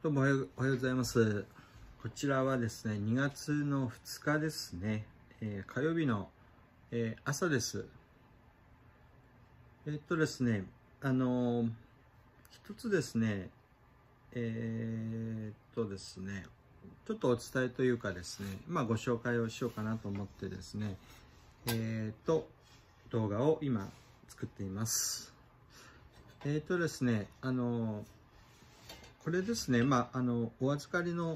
どうもおはようございます。こちらはですね、2月の2日ですね、火曜日の、朝です。ですね、一つですね、ですね、ちょっとお伝えというかですね、ご紹介をしようかなと思ってですね、動画を今作っています。ですね、これですね、お預かりの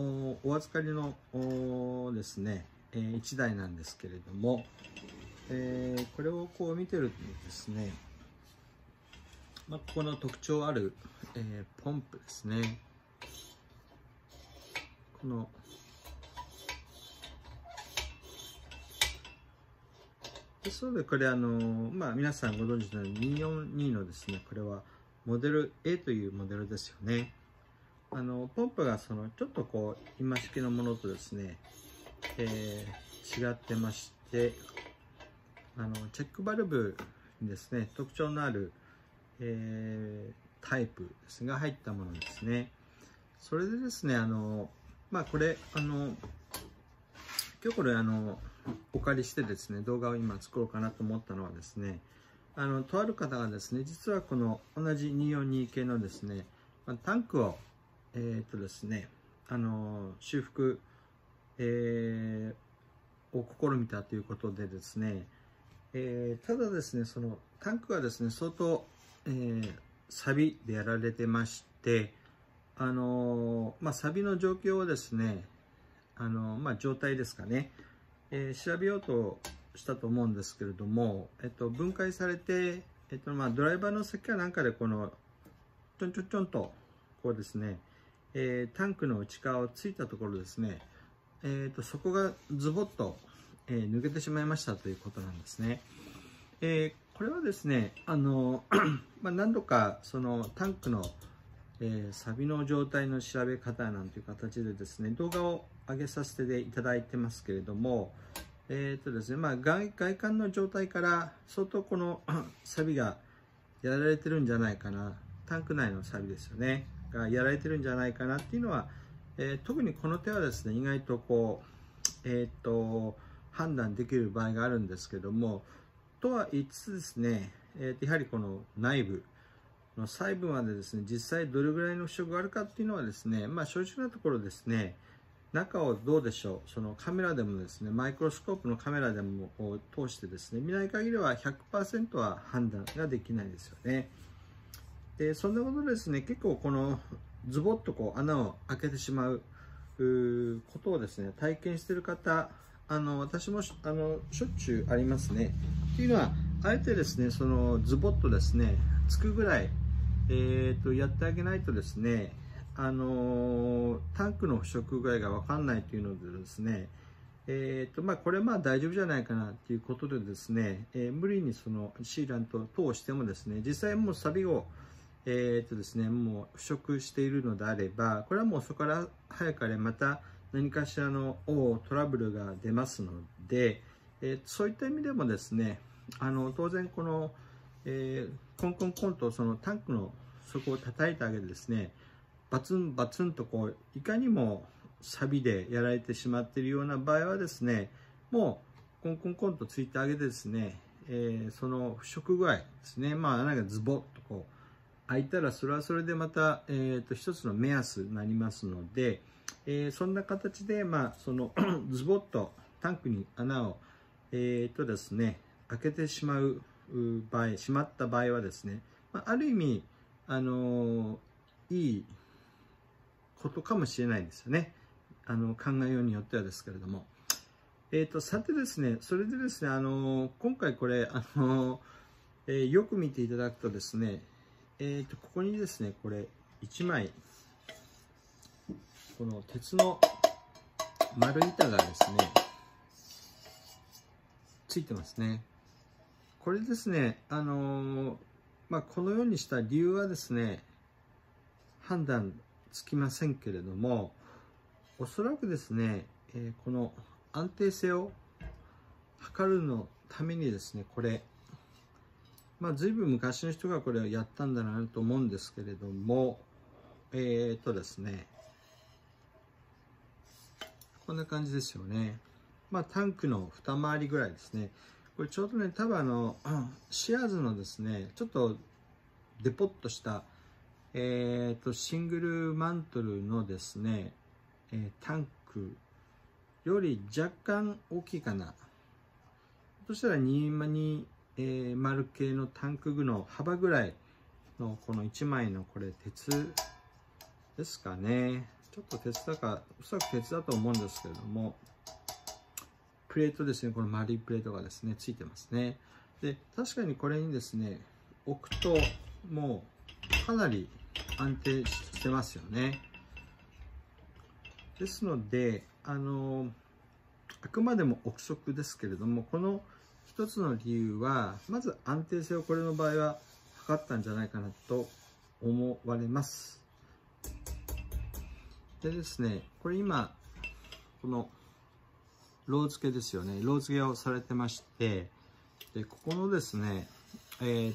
ですね、1台なんですけれども、これをこう見てるとですね、ここの特徴ある、ポンプですね。このですので、これ皆さんご存知のように242のですね、これはモデル A というモデルですよね。ポンプがちょっとこう今式のものとですね、違ってまして、チェックバルブにですね、特徴のある、タイプですが入ったものですね。それでですね、これ今日これお借りしてですね、動画を今作ろうかなと思ったのはですね、とある方がですね、実はこの同じ242系のですね、タンクをですね、修復、を試みたということでですね、ただですね、そのタンクがですね、相当、錆でやられてまして、錆の状況をですね、状態ですかね、調べようとしたと思うんですけれども、分解されて、ドライバーの先かなんかでこのちょんちょんちょんとこうですね、タンクの内側をついたところですね、そこがズボッと、抜けてしまいましたということなんですね。これはですね、何度かそのタンクの、錆の状態の調べ方なんていう形でですね、動画を上げさせていただいてますけれども、ですね、外観の状態から相当この錆がやられてるんじゃないかな、タンク内の錆ですよねがやられてるんじゃないかなっていうのは、特にこの手はですね、意外とこう判断できる場合があるんですけども、とは言いつつですね、やはりこの内部の細部までですね、実際どれぐらいの腐食があるかっていうのはですね、正直なところですね、中をどうでしょう、そのカメラでもですね、マイクロスコープのカメラでも通してですね、見ない限りは 100% は判断ができないですよね。で、そんなことですね、結構このズボッとこう穴を開けてしまうことをですね、体験している方、私もしょっちゅうありますね。というのは、あえてですね、そのズボッとですね、つくぐらい、やってあげないとですね、タンクの腐食具合が分かんないというのでですね、これ大丈夫じゃないかなということでですね、無理にそのシーラントを通してもですね、実際もう錆をですね、もう腐食しているのであれば、これはもうそこから早かれまた何かしらのトラブルが出ますので、そういった意味でもですね、当然この、コンコンコンとそのタンクの底を叩いてあげてですね、バツンバツンとこういかにも錆でやられてしまっているような場合はですね、もうコンコンコンとついてあげてですね、その腐食具合ですね、穴がズボッとこう開いたら、それはそれでまた、一つの目安になりますので、そんな形で、そのズボッとタンクに穴を、ですね、開けてしまう場合、しまった場合はですね、ある意味、いいことかもしれないですよね。考えようによってはですけれども。さてですね、それでですね、今回これ、よく見ていただくとですね、ここにですね、これ、1枚、この鉄の丸板がですね、ついてますね。これですね、このようにした理由はですね、判断つきませんけれども、おそらくですね、この安定性を測るのためにですね、これ、ずいぶん昔の人がこれをやったんだなと思うんですけれども、 ですね、こんな感じですよね。まあ、タンクの二回りぐらいですね。これちょうどね、多分シアーズのですね、ちょっとデポッとした、シングルマントルのですね、タンクより若干大きいかな。そしたら2丸系のタンク具の幅ぐらいのこの1枚のこれ鉄ですかね。ちょっと鉄だか、おそらく鉄だと思うんですけれども、プレートですね、この丸いプレートがですね、ついてますね。で、確かにこれにですね、置くともうかなり安定してますよね。ですので、あくまでも憶測ですけれども、この一つの理由は、まず安定性をこれの場合は測ったんじゃないかなと思われます。でですね、これ今、このロー付けですよね。ロー付けをされてまして、で、ここのですね、エ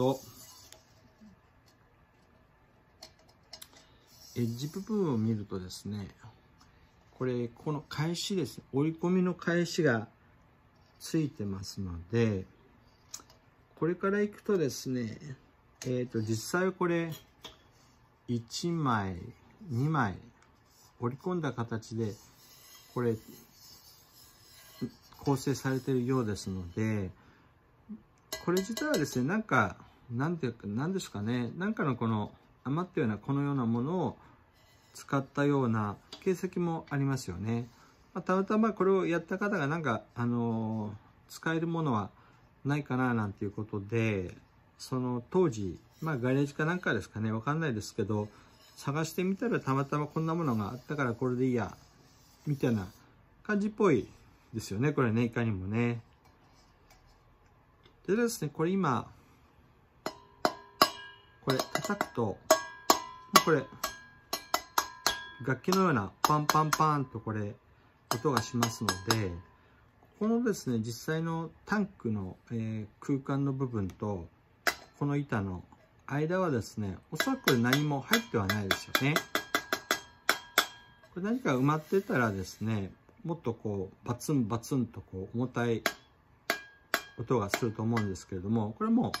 ッジ部分を見るとですね、この返しですね、折り込みの返しがついてますので、これからいくとですね、実際はこれ、1枚、2枚、折り込んだ形で、これ、構成されているようですので、これ自体はですね、なんていうか、なんですかね、なんかのこの余ったような、このようなものを使ったような形跡もありますよね。まあ、たまたまこれをやった方がなんか、使えるものはないかななんていうことで、その当時、まあガレージかなんかですかね、わかんないですけど、探してみたらたまたまこんなものがあったからこれでいいや、みたいな感じっぽいですよね、これね、いかにもね。でですね、これ今、これ叩くと、これ、楽器のようなパンパンパンとこれ、音がしますので、このですね、実際のタンクの、空間の部分と、この板の間はですね、おそらく何も入ってはないですよね。これ何か埋まってたらですね、もっとこう、バツンバツンとこう、重たい音がすると思うんですけれども、これも、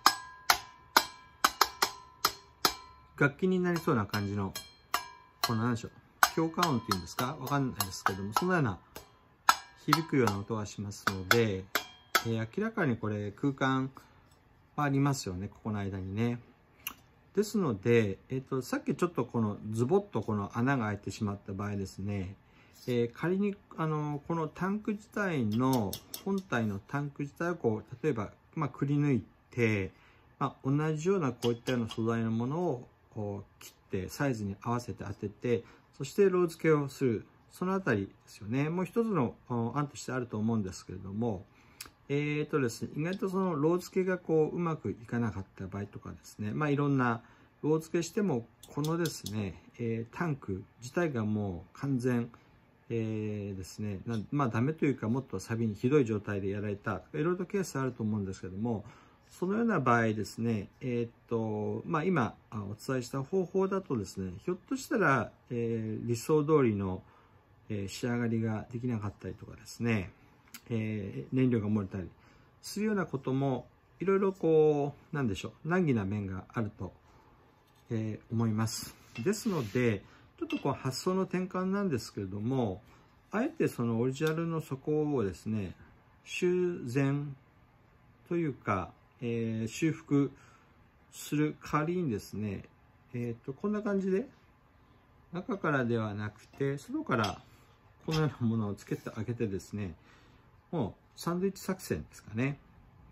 楽器になりそうな感じの、この何でしょう、強化音っていうんですかわかんないですけども、そのような響くような音がしますので、明らかにこれ空間はありますよね、ここの間にね。ですので、さっきちょっとこのズボッとこの穴が開いてしまった場合ですね、仮にこのタンク自体の本体のタンク自体をこう例えば、まあ、くり抜いて、まあ、同じようなこういったような素材のものをこう切ってサイズに合わせて当てて、そしてロー付けをする、そのあたりですよね。もう一つの案としてあると思うんですけれども、ですね、意外とそのロー付けがこううまくいかなかった場合とかですね、まあいろんなロー付けしてもこのですね、タンク自体がもう完全、ですね、まあダメというかもっと錆にひどい状態でやられた、いろいろとケースあると思うんですけども、そのような場合ですね、まあ今お伝えした方法だとですね、ひょっとしたら、理想通りの仕上がりができなかったりとかですね、燃料が漏れたりするようなこともいろいろこうなんでしょう、難儀な面があると、思います。ですのでちょっとこう発想の転換なんですけれども、あえてそのオリジナルの底をですね修繕というか、修復する代わりにですね、こんな感じで中からではなくて外からこのようなものをつけてあげてですね、もうサンドイッチ作戦ですかね。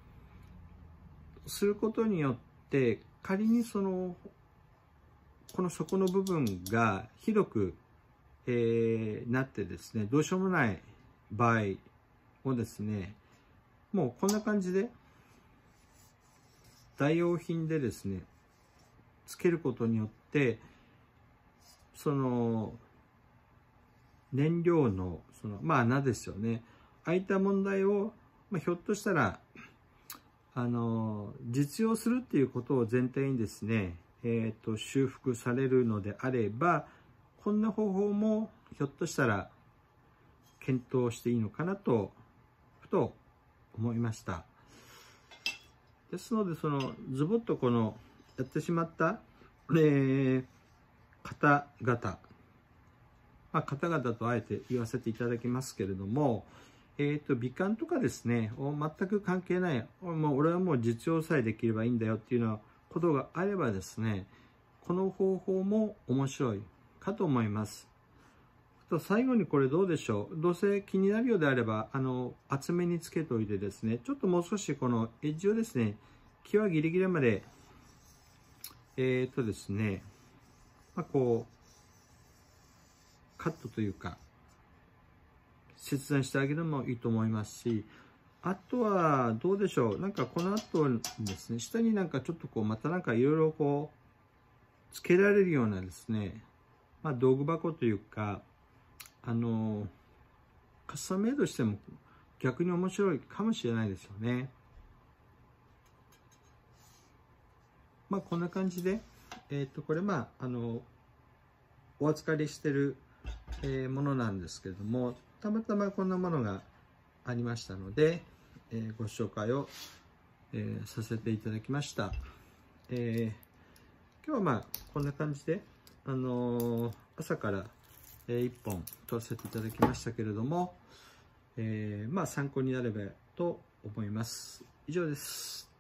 することによって仮にこの底の部分がひどく、なってですね、どうしようもない場合もですね、もうこんな感じで代用品でですねつけることによってその燃料のまあ穴ですよね、ああいった問題を、まあ、ひょっとしたら実用するっていうことを前提にですね、 修復されるのであれば、こんな方法もひょっとしたら検討していいのかなとふと思いました。ですので、そのズボッとこのやってしまった、方々、方々とあえて言わせていただきますけれども、美観とかですね、全く関係ない、俺はもう実用さえできればいいんだよっていうようなことがあればですね、この方法も面白いかと思います。と最後にこれどうでしょう。どうせ気になるようであれば、厚めにつけておいてですね、ちょっともう少しこのエッジをですね、際ギリギリまで、ですね、こう、カットというか、切断してあげるのもいいと思いますし、あとはどうでしょう。なんかこの後ですね、下になんかちょっとこう、またなんかいろいろこう、つけられるようなですね、道具箱というか、カスタムメイドしても逆に面白いかもしれないですよね。こんな感じで、これお預かりしてる、ものなんですけれども、たまたまこんなものがありましたので、ご紹介を、させていただきました。今日はこんな感じで、朝から、1本撮らせていただきましたけれども、参考になればと思います。以上です。